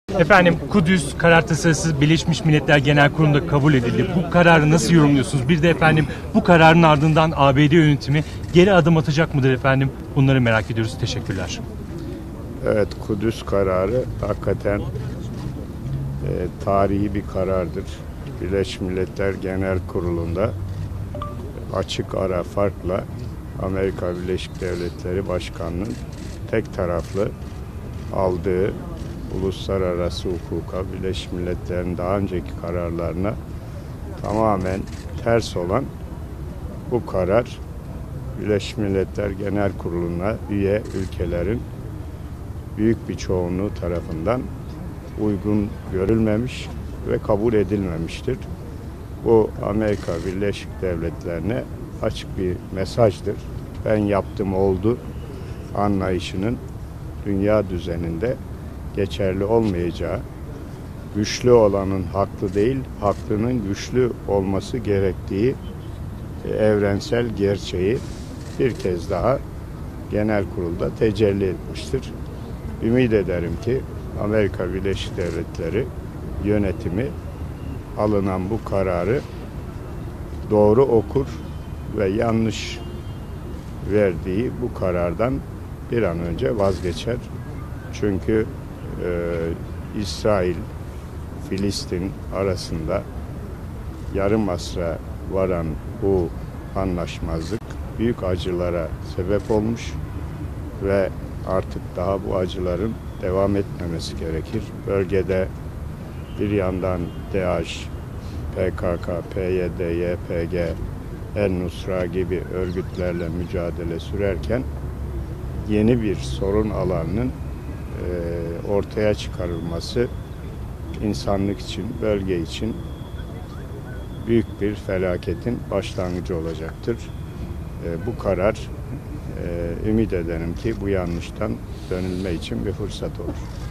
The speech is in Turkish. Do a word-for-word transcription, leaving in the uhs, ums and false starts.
Efendim, Kudüs karar tasarısı Birleşmiş Milletler Genel Kurulu'nda kabul edildi. Bu kararı nasıl yorumluyorsunuz? Bir de efendim, bu kararın ardından A B D yönetimi geri adım atacak mıdır efendim? Bunları merak ediyoruz. Teşekkürler. Evet, Kudüs kararı hakikaten e, tarihi bir karardır. Birleşmiş Milletler Genel Kurulu'nda açık ara farkla Amerika Birleşik Devletleri Başkanı'nın tek taraflı aldığı uluslararası hukuka, Birleşmiş Milletler'in daha önceki kararlarına tamamen ters olan bu karar Birleşmiş Milletler Genel Kurulu'na üye ülkelerin büyük bir çoğunluğu tarafından uygun görülmemiş ve kabul edilmemiştir. Bu Amerika Birleşik Devletleri'ne açık bir mesajdır. Ben yaptım oldu anlayışının dünya düzeninde geçerli olmayacağı, güçlü olanın haklı değil, haklının güçlü olması gerektiği evrensel gerçeği bir kez daha genel kurulda tecelli etmiştir. Ümit ederim ki Amerika Birleşik Devletleri yönetimi alınan bu kararı doğru okur ve yanlış verdiği bu karardan bir an önce vazgeçer. Çünkü e, İsrail, Filistin arasında yarım asra varan bu anlaşmazlık büyük acılara sebep olmuş ve artık daha bu acıların devam etmemesi gerekir. Bölgede bir yandan DAEŞ, P K K, P Y D, Y P G, El-Nusra gibi örgütlerle mücadele sürerken yeni bir sorun alanının e, ortaya çıkarılması insanlık için, bölge için büyük bir felaketin başlangıcı olacaktır. E, bu karar e, ümit ederim ki bu yanlıştan dönülme için bir fırsat olur.